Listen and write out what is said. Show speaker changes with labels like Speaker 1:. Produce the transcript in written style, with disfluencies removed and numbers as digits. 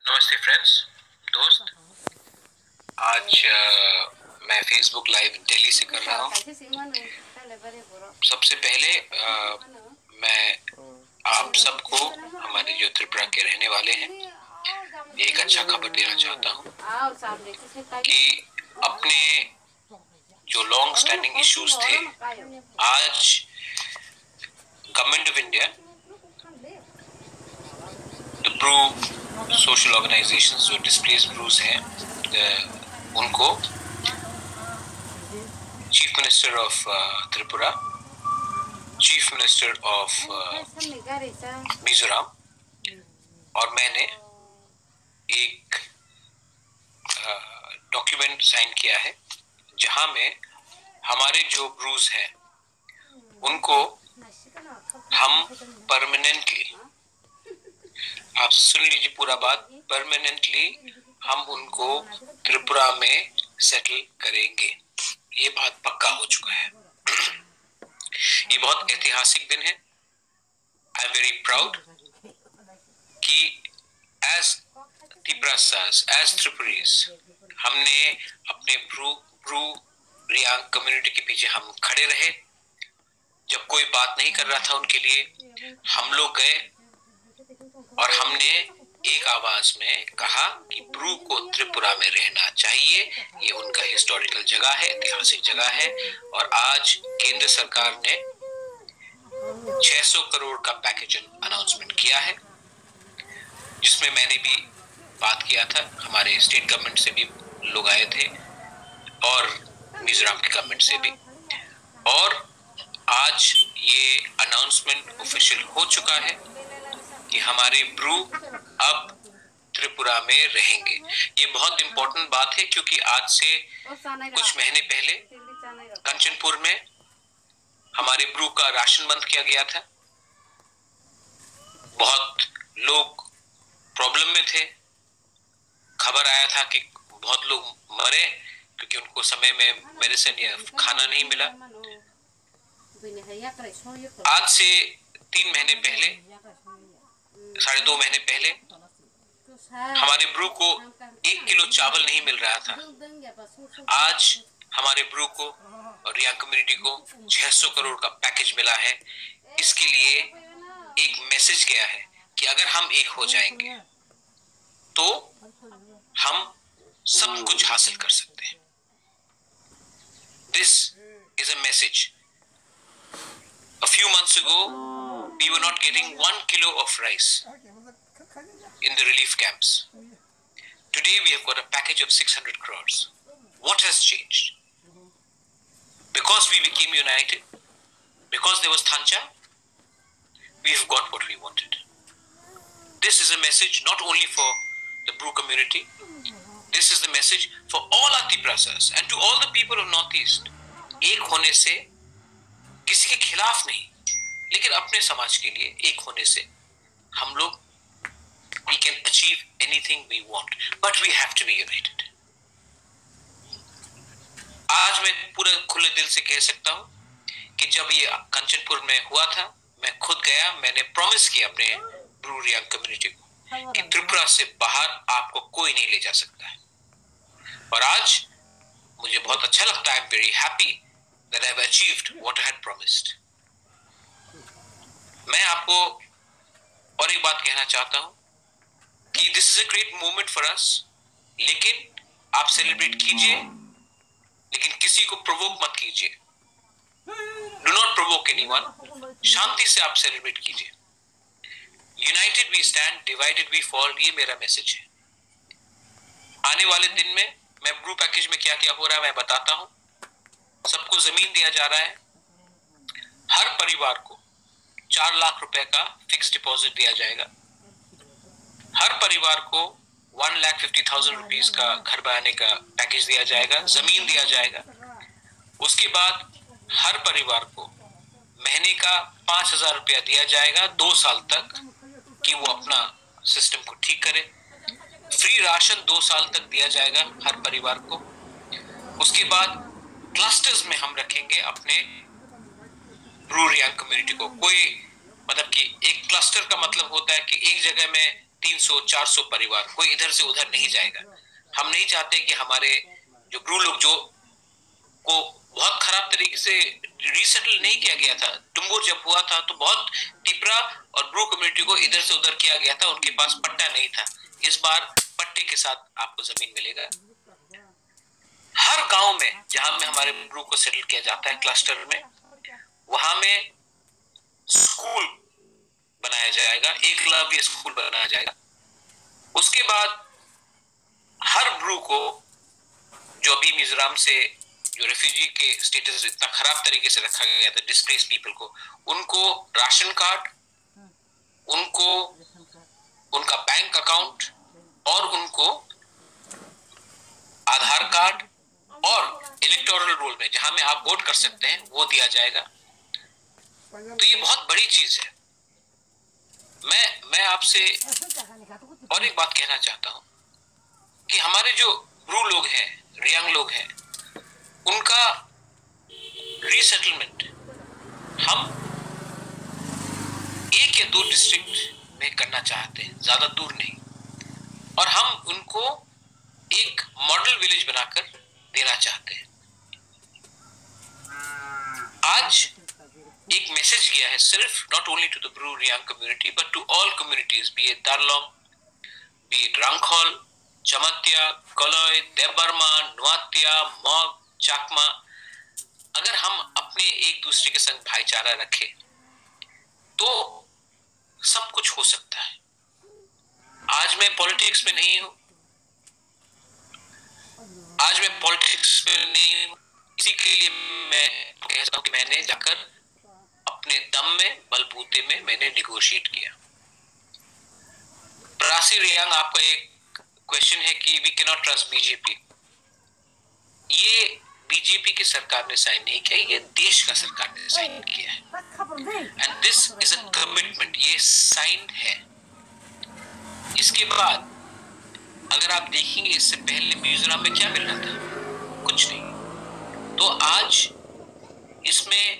Speaker 1: नमस्ते फ्रेंड्स, दोस्त। आज मैं फेसबुक लाइव दिल्ली से कर रहा हूँ। सबसे पहले मैं आप सबको, हमारे जो त्रिपुरा के रहने वाले हैं, एक अच्छा खबर देना चाहता हूँ कि अपने जो लॉन्ग स्टैंडिंग इश्यूज थे, आज government of India, the Bru social organisations जो डिस्प्लेस्ड ब्रूज हैं, उनको chief minister of Tripura, chief minister of Mizoram और मैंने एक डॉक्यूमेंट साइन किया है, जहां में हमारे जो ब्रूज हैं उनको हम परमानेंटली, आप सुन लीजिए पूरा बात, परमानेंटली हम उनको त्रिपुरा में सेटल करेंगे। ये बात पक्का हो चुका है। ये बहुत ऐतिहासिक दिन है। आई एम वेरी प्राउड कि एज त्रिपुरासास, एज त्रिपुरीज, हमने अपने ब्रू रियांग कम्युनिटी के पीछे हम खड़े रहे। जब कोई बात नहीं कर रहा था उनके लिए, हम लोग गए और हमने एक आवाज में कहा कि ब्रू को त्रिपुरा में रहना चाहिए। ये उनका हिस्टोरिकल जगह है, ऐतिहासिक जगह है। और आज केंद्र सरकार ने 600 करोड़ का पैकेज अनाउंसमेंट किया है, जिसमें मैंने भी बात किया था। हमारे स्टेट गवर्नमेंट से भी लोग आए थे और मिजोरम की गवर्नमेंट से भी। और आज ये अनाउंसमेंट ऑफिशियल हो चुका है कि हमारे ब्रू अब त्रिपुरा में रहेंगे। ये बहुत इंपॉर्टेंट बात है, क्योंकि आज से कुछ महीने पहले कंचनपुर में हमारे ब्रू का राशन बंद किया गया था। बहुत लोग प्रॉब्लम में थे। खबर आया था कि बहुत लोग मरे क्योंकि उनको समय में मेडिसिन या खाना नहीं मिला। आज से 3 महीने पहले, 2.5 महीने पहले, हमारे ब्रू को 1 किलो चावल नहीं मिल रहा था। आज हमारे ब्रू को और रियांग कम्युनिटी को 600 करोड़ का पैकेज मिला है। इसके लिए एक मैसेज गया है कि अगर हम एक हो जाएंगे तो हम सब कुछ हासिल कर सकते हैं। This is a message. A few months ago, we were not getting 1 kilo of rice in the relief camps. Today, we have got a package of 600 crores. What has changed? Because we became united, because there was Thancha, we have got what we wanted. This is a message not only for the Bru community, this is the message for all our Tiprasas and to all the people of Northeast. एक होने से, किसी के खिलाफ नहीं, लेकिन अपने समाज के लिए एक होने से हम लोग we can achieve anything we want, but we have to be united. आज मैं पूरा खुले दिल से कह सकता हूं कि जब ये कंचनपुर में हुआ था, मैं खुद गया, मैंने प्रॉमिस किया अपने ब्रू रियांग कम्युनिटी को कि त्रिपुरा से बाहर आपको कोई नहीं ले जा सकता है। और आज मुझे बहुत अच्छा लगता है। I am very happy that I have achieved what I had promised. मैं आपको और एक बात कहना चाहता हूं कि this is a great moment for us, लेकिन आप सेलिब्रेट कीजिए, लेकिन किसी को प्रोवोक मत कीजिए। Do not provoke anyone. शांति से आप सेलिब्रेट कीजिए। United we stand, divided we fall, ये मेरा मैसेज है। आने वाले दिन में मैं ब्रू पैकेज में क्या क्या हो रहा है मैं बताता हूं। सबको जमीन दिया जा रहा है। हर परिवार को 4 लाख रुपए का फिक्स डिपॉजिट दिया जाएगा। हर परिवार को 1,50,000 रुपीस का घर बनाने का पैकेज दिया जाएगा, जमीन दिया जाएगा। उसके बाद हर परिवार को महीने का 5,000 रुपया दिया जाएगा 2 साल तक, कि वो अपना सिस्टम को ठीक करे। फ्री राशन 2 साल तक दिया जाएगा हर परिवार को। उसके बाद क्लस्टर्स में हम रखेंगे अपने ब्रू रियांग कम्युनिटी को। कोई मतलब कि एक क्लस्टर का मतलब होता है कि एक जगह में 300-400 परिवार, कोई इधर से उधर नहीं जाएगा। हम नहीं चाहते कि हमारे जो ब्रू लोग जो को बहुत खराब तरीके से रीसेटल नहीं किया गया था, टुम्बुर जब हुआ था तो बहुत टिपरा और ब्रू कम्युनिटी को इधर से उधर किया गया था, उनके पास पट्टा नहीं था। इस बार पट्टे के साथ आपको जमीन मिलेगा। हर गांव में जहां में हमारे ब्रू को सेटल किया जाता है क्लस्टर में, वहां में स्कूल बनाया जाएगा, एकलव्य स्कूल बनाया जाएगा। उसके बाद हर ब्रू को जो अभी मिजोरम से जो रेफ्यूजी के स्टेटस इतना खराब तरीके से रखा गया था, डिस्प्लेस पीपल को, उनको राशन कार्ड, उनको उनका बैंक अकाउंट और उनको आधार कार्ड और इलेक्टोरल रोल में जहां में आप वोट कर सकते हैं वो दिया जाएगा। तो ये बहुत बड़ी चीज है। मैं आपसे और एक बात कहना चाहता हूं कि हमारे जो ब्रू लोग हैं, रियांग लोग हैं, उनका रीसेटलमेंट हम 1 या 2 डिस्ट्रिक्ट में करना चाहते हैं, ज्यादा दूर नहीं, और हम उनको एक मॉडल विलेज बनाकर देना चाहते हैं। आज एक मैसेज गया है सिर्फ not only to the Bru Reang community but to all communities, be it Darlong, be it Rangkhol, Chamatya, Kaloi, Debbarma, Noatia, Mog, Chakma. अगर हम अपने एक दूसरे के संग भाईचारा रखें तो सब कुछ हो सकता है। आज मैं पॉलिटिक्स में नहीं हूं, इसी के लिए मैं कहता हूं कि मैंने जाकर अपने दम में, बलबूते में मैंने निगोशिएट किया। प्रासी रियांग, आपका एक क्वेश्चन है कि we can not trust BJP. ये बीजेपी की सरकार ने साइन नहीं किया, ये देश का सरकार ने साइन किया है, and this is a commitment, ये साइन है। इसके बाद अगर आप देखेंगे इससे पहले मिजोरम में क्या मिल रहा था, कुछ नहीं। तो आज इसमें